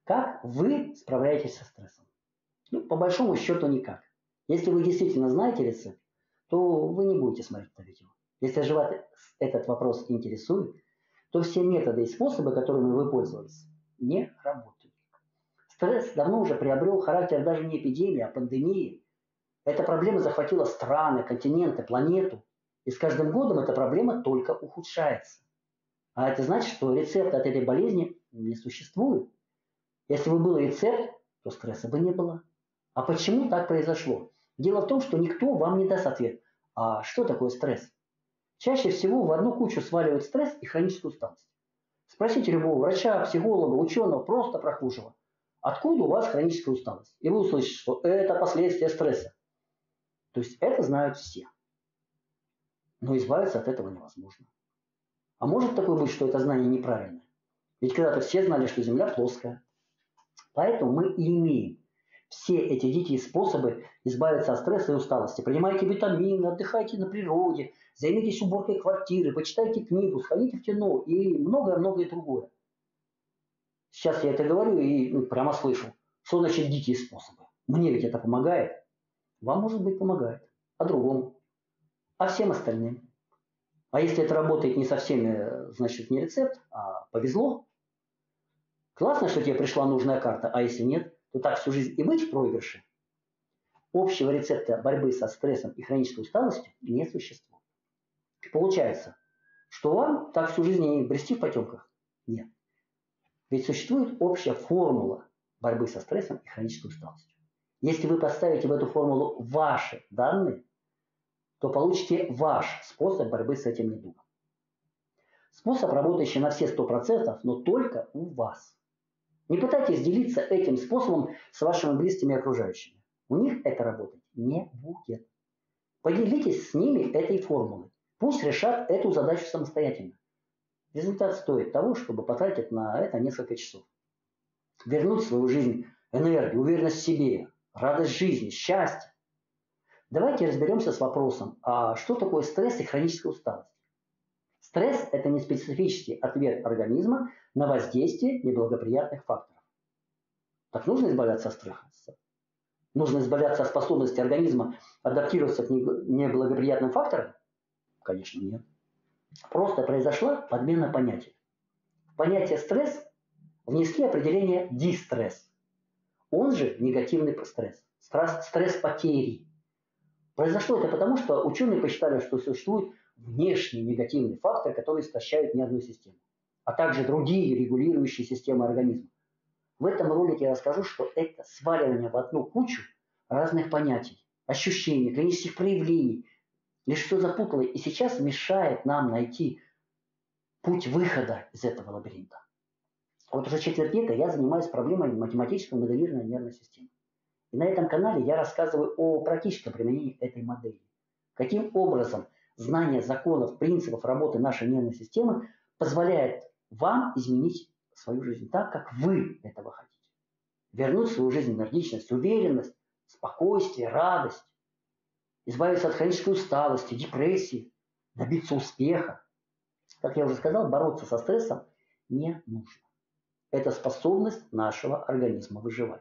Как вы справляетесь со стрессом? Ну, по большому счету никак. Если вы действительно знаете рецепт, то вы не будете смотреть это видео. Если же вас этот вопрос интересует, то все методы и способы, которыми вы пользовались, не работают. Стресс давно уже приобрел характер даже не эпидемии, а пандемии. Эта проблема захватила страны, континенты, планету. И с каждым годом эта проблема только ухудшается. А это значит, что рецепта от этой болезни не существует. Если бы был рецепт, то стресса бы не было. А почему так произошло? Дело в том, что никто вам не даст ответ. А что такое стресс? Чаще всего в одну кучу сваливают стресс и хроническую усталость. Спросите любого врача, психолога, ученого, просто прохожего, откуда у вас хроническая усталость? И вы услышите, что это последствия стресса. То есть это знают все. Но избавиться от этого невозможно. А может такое быть, что это знание неправильное? Ведь когда-то все знали, что Земля плоская. Поэтому мы и имеем все эти дикие способы избавиться от стресса и усталости. Принимайте витамины, отдыхайте на природе, займитесь уборкой квартиры, почитайте книгу, сходите в кино и многое-многое другое. Сейчас я это говорю и прямо слышу, что значит дикие способы. Мне ведь это помогает. Вам, может быть, помогает. А другому. А всем остальным. А если это работает не со всеми, значит не рецепт, а повезло. Классно, что тебе пришла нужная карта, а если нет, то так всю жизнь и быть в проигрыше. Общего рецепта борьбы со стрессом и хронической усталостью не существует. Получается, что вам так всю жизнь и брести в потемках? Нет. Ведь существует общая формула борьбы со стрессом и хронической усталостью. Если вы поставите в эту формулу ваши данные, то получите ваш способ борьбы с этим недугом. Способ, работающий на все 100%, но только у вас. Не пытайтесь делиться этим способом с вашими близкими и окружающими. У них это работать не будет. Поделитесь с ними этой формулой. Пусть решат эту задачу самостоятельно. Результат стоит того, чтобы потратить на это несколько часов. Вернуть в свою жизнь энергию, уверенность в себе, радость жизни, счастье. Давайте разберемся с вопросом, а что такое стресс и хроническая усталость? Стресс – это неспецифический ответ организма на воздействие неблагоприятных факторов. Так нужно избавляться от стресса? Нужно избавляться от способности организма адаптироваться к неблагоприятным факторам? Конечно, нет. Просто произошла подмена понятий. В понятие стресс внесли определение дистресс. Он же негативный стресс. Стресс потери. Произошло это потому, что ученые посчитали, что существует внешний негативный фактор, который истощает нервную систему, а также другие регулирующие системы организма. В этом ролике я расскажу, что это сваливание в одну кучу разных понятий, ощущений, клинических проявлений, лишь все запутало и сейчас мешает нам найти путь выхода из этого лабиринта. Вот уже четверть века я занимаюсь проблемой математического моделирования нервной системы. И на этом канале я рассказываю о практическом применении этой модели. Каким образом знание законов, принципов работы нашей нервной системы позволяет вам изменить свою жизнь так, как вы этого хотите. Вернуть в свою жизнь энергичность, уверенность, спокойствие, радость. Избавиться от хронической усталости, депрессии, добиться успеха. Как я уже сказал, бороться со стрессом не нужно. Это способность нашего организма выживать.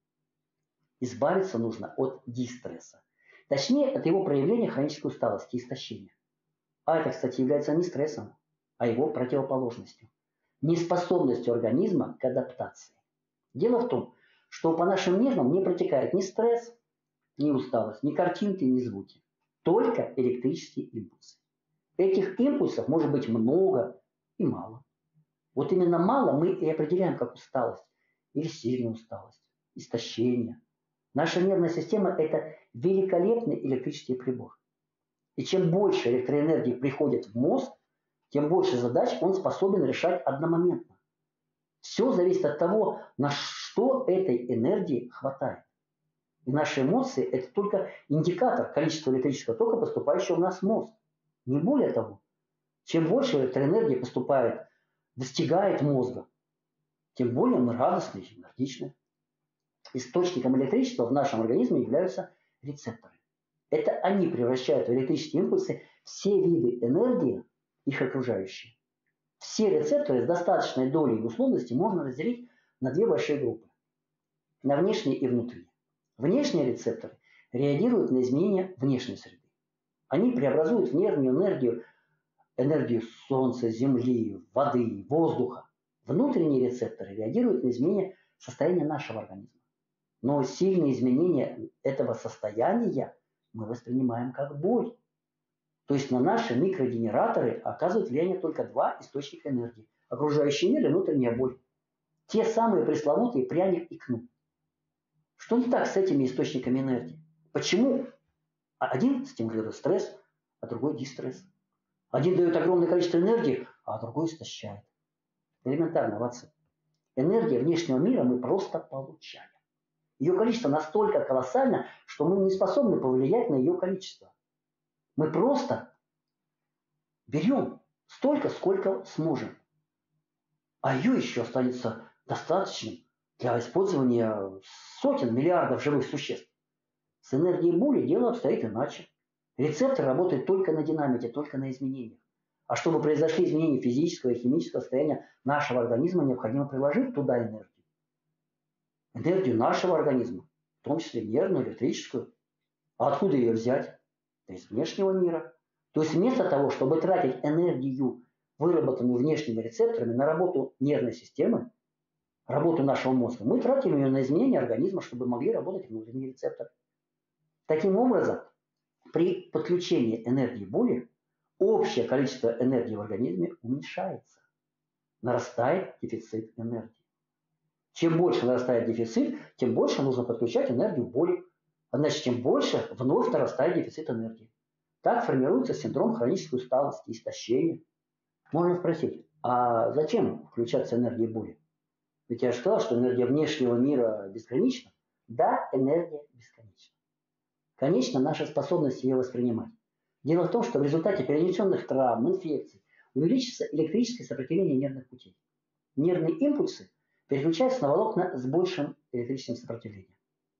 Избавиться нужно от дистресса. Точнее, от его проявления хронической усталости и истощения. А это, кстати, является не стрессом, а его противоположностью. Неспособностью организма к адаптации. Дело в том, что по нашим нервам не протекает ни стресс, ни усталость, ни картинки, ни звуки. Только электрические импульсы. Этих импульсов может быть много и мало. Вот именно мало мы и определяем как усталость или сильную усталость, истощение. Наша нервная система – это великолепный электрический прибор. И чем больше электроэнергии приходит в мозг, тем больше задач он способен решать одномоментно. Все зависит от того, на что этой энергии хватает. И наши эмоции – это только индикатор количества электрического тока, поступающего в наш мозг. Не более того, чем больше электроэнергии поступает, достигает мозга, тем более мы радостны и энергичны. Источником электричества в нашем организме являются рецепторы. Это они превращают в электрические импульсы все виды энергии, их окружающие. Все рецепторы с достаточной долей условности можно разделить на две большие группы. На внешние и внутренние. Внешние рецепторы реагируют на изменения внешней среды. Они преобразуют в нервную энергию Солнца, Земли, воды, воздуха. Внутренние рецепторы реагируют на изменения состояния нашего организма. Но сильные изменения этого состояния мы воспринимаем как боль. То есть на наши микрогенераторы оказывают влияние только два источника энергии. Окружающий мир и внутренняя боль. Те самые пресловутые пряник и кнут. Что не так с этими источниками энергии? Почему один стимулирует стресс, а другой дистресс? Один дает огромное количество энергии, а другой истощает. Элементарно, Ватсон. Энергия внешнего мира мы просто получаем. Ее количество настолько колоссально, что мы не способны повлиять на ее количество. Мы просто берем столько, сколько сможем. А ее еще останется достаточным для использования сотен миллиардов живых существ. С энергией боли дело обстоит иначе. Рецептор работает только на динамике, только на изменениях. А чтобы произошли изменения физического и химического состояния нашего организма, необходимо приложить туда энергию. Энергию нашего организма, в том числе нервную, электрическую. А откуда ее взять? Да из внешнего мира. То есть вместо того, чтобы тратить энергию, выработанную внешними рецепторами, на работу нервной системы, работу нашего мозга, мы тратим ее на изменение организма, чтобы могли работать внутренние рецепторы. Таким образом, при подключении энергии боли общее количество энергии в организме уменьшается. Нарастает дефицит энергии. Чем больше нарастает дефицит, тем больше нужно подключать энергию боли. А значит, тем больше вновь нарастает дефицит энергии. Так формируется синдром хронической усталости, истощения. Можно спросить, а зачем включаться энергии боли? Ведь я же сказал, что энергия внешнего мира безгранична. Да, энергия бесконечна. Конечно, наша способность ее воспринимать. Дело в том, что в результате перенесенных травм, инфекций увеличится электрическое сопротивление нервных путей. Нервные импульсы переключаются на волокна с большим электрическим сопротивлением.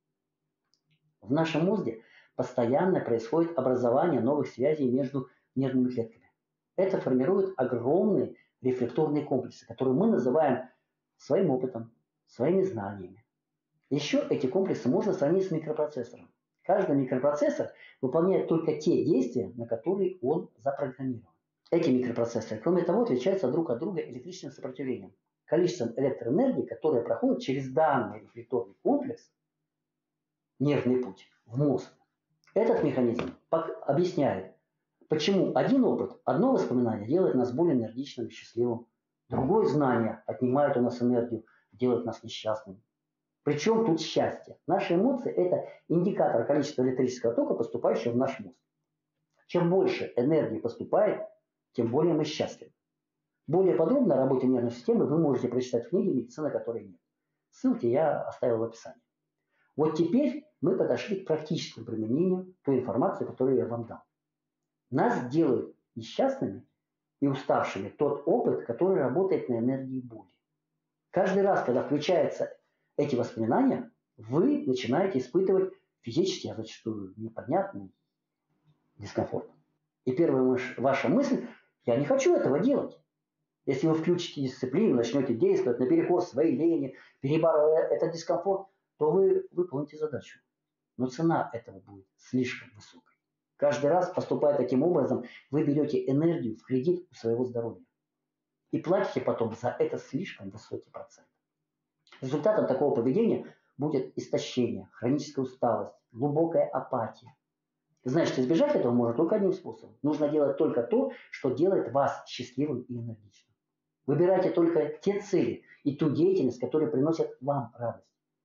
В нашем мозге постоянно происходит образование новых связей между нервными клетками. Это формирует огромные рефлекторные комплексы, которые мы называем своим опытом, своими знаниями. Еще эти комплексы можно сравнить с микропроцессором. Каждый микропроцессор выполняет только те действия, на которые он запрограммирован. Эти микропроцессоры, кроме того, отличаются друг от друга электрическим сопротивлением, количеством электроэнергии, которая проходит через данный рефлекторный комплекс, нервный путь, в мозг. Этот механизм объясняет, почему один опыт, одно воспоминание делает нас более энергичным и счастливым, другое знание отнимает у нас энергию, делает нас несчастными. Причем тут счастье. Наши эмоции – это индикатор количества электрического тока, поступающего в наш мозг. Чем больше энергии поступает, тем более мы счастливы. Более подробно о работе нервной системы вы можете прочитать в книге «Медицина, которой нет». Ссылки я оставил в описании. Вот теперь мы подошли к практическому применению той информации, которую я вам дал. Нас делают несчастными и уставшими тот опыт, который работает на энергии боли. Каждый раз, когда включаются эти воспоминания, вы начинаете испытывать физически, а зачастую непонятный дискомфорт. И первая ваша мысль – я не хочу этого делать. Если вы включите дисциплину, начнете действовать наперекор своей лени, перебарывая этот дискомфорт, то вы выполните задачу. Но цена этого будет слишком высокой. Каждый раз, поступая таким образом, вы берете энергию в кредит у своего здоровья. И платите потом за это слишком высокий процент. Результатом такого поведения будет истощение, хроническая усталость, глубокая апатия. Значит, избежать этого можно только одним способом. Нужно делать только то, что делает вас счастливым и энергичным. Выбирайте только те цели и ту деятельность, которые приносят вам радость.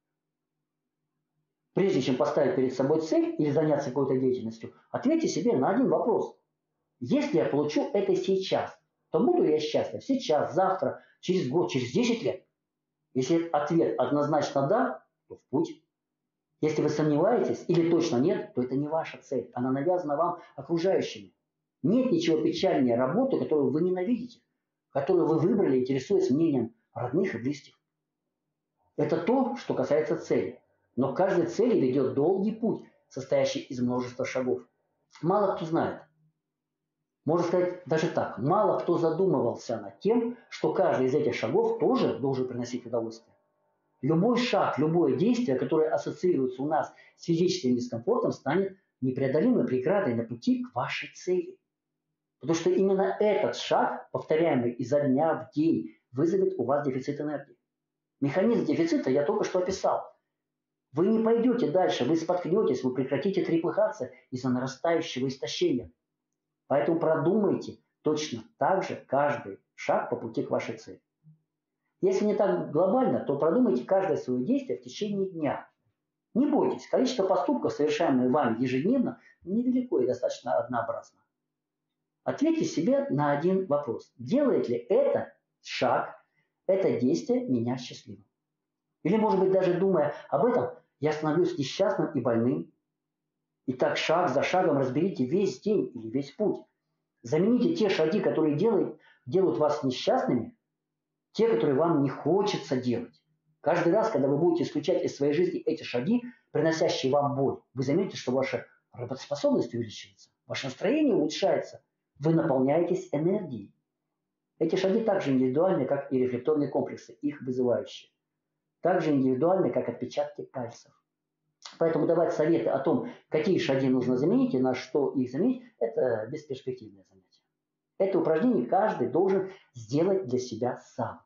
Прежде чем поставить перед собой цель или заняться какой-то деятельностью, ответьте себе на один вопрос. Если я получу это сейчас, то буду ли я счастлив сейчас, завтра, через год, через 10 лет? Если ответ однозначно «да», то в путь. Если вы сомневаетесь или точно нет, то это не ваша цель. Она навязана вам окружающими. Нет ничего печальнее работы, которую вы ненавидите, которую вы выбрали, интересуясь мнением родных и близких. Это то, что касается цели. Но к каждой цели ведет долгий путь, состоящий из множества шагов. Мало кто знает. Можно сказать даже так. Мало кто задумывался над тем, что каждый из этих шагов тоже должен приносить удовольствие. Любой шаг, любое действие, которое ассоциируется у нас с физическим дискомфортом, станет непреодолимой преградой на пути к вашей цели. Потому что именно этот шаг, повторяемый изо дня в день, вызовет у вас дефицит энергии. Механизм дефицита я только что описал. Вы не пойдете дальше, вы споткнетесь, вы прекратите трепыхаться из-за нарастающего истощения. Поэтому продумайте точно так же каждый шаг по пути к вашей цели. Если не так глобально, то продумайте каждое свое действие в течение дня. Не бойтесь, количество поступков, совершаемых вами ежедневно, невелико и достаточно однообразно. Ответьте себе на один вопрос. Делает ли этот шаг, это действие меня счастливым? Или, может быть, даже думая об этом, я становлюсь несчастным и больным. Итак, шаг за шагом разберите весь день или весь путь. Замените те шаги, которые делают вас несчастными, те, которые вам не хочется делать. Каждый раз, когда вы будете исключать из своей жизни эти шаги, приносящие вам боль, вы заметите, что ваша работоспособность увеличивается, ваше настроение улучшается, вы наполняетесь энергией. Эти шаги также индивидуальны, как и рефлекторные комплексы, их вызывающие. Также индивидуальны, как отпечатки пальцев. Поэтому давать советы о том, какие шаги нужно заменить и на что их заменить, это бесперспективное занятие. Это упражнение каждый должен сделать для себя сам.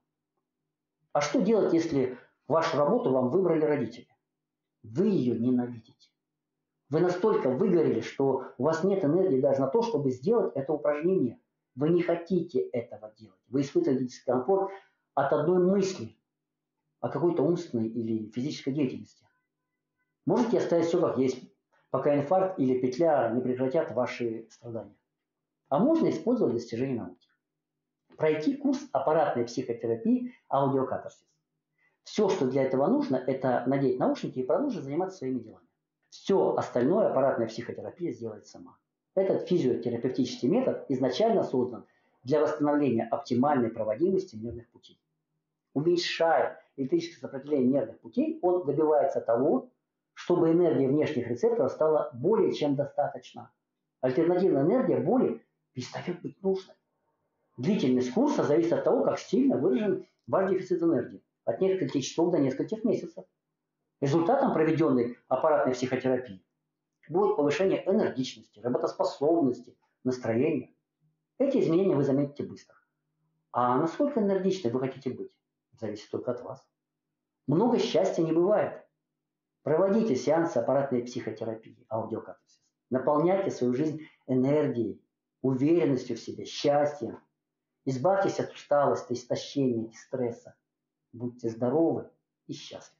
А что делать, если вашу работу вам выбрали родители? Вы ее ненавидите. Вы настолько выгорели, что у вас нет энергии даже на то, чтобы сделать это упражнение. Вы не хотите этого делать. Вы испытываете дискомфорт от одной мысли о какой-то умственной или физической деятельности. Можете оставить все как есть, пока инфаркт или петля не прекратят ваши страдания. А можно использовать достижения науки. Пройти курс аппаратной психотерапии аудиокатарсис. Все, что для этого нужно, это надеть наушники и продолжить заниматься своими делами. Все остальное аппаратная психотерапия сделает сама. Этот физиотерапевтический метод изначально создан для восстановления оптимальной проводимости нервных путей. Уменьшая электрическое сопротивление нервных путей, он добивается того, чтобы энергия внешних рецепторов стала более чем достаточно. Альтернативная энергия боли перестает быть нужной. Длительность курса зависит от того, как сильно выражен ваш дефицит энергии. От нескольких часов до нескольких месяцев. Результатом проведенной аппаратной психотерапии будет повышение энергичности, работоспособности, настроения. Эти изменения вы заметите быстро. А насколько энергичны вы хотите быть, зависит только от вас. Много счастья не бывает. Проводите сеансы аппаратной психотерапии, аудиокатарсис. Наполняйте свою жизнь энергией, уверенностью в себе, счастьем. Избавьтесь от усталости, истощения и стресса. Будьте здоровы и счастливы.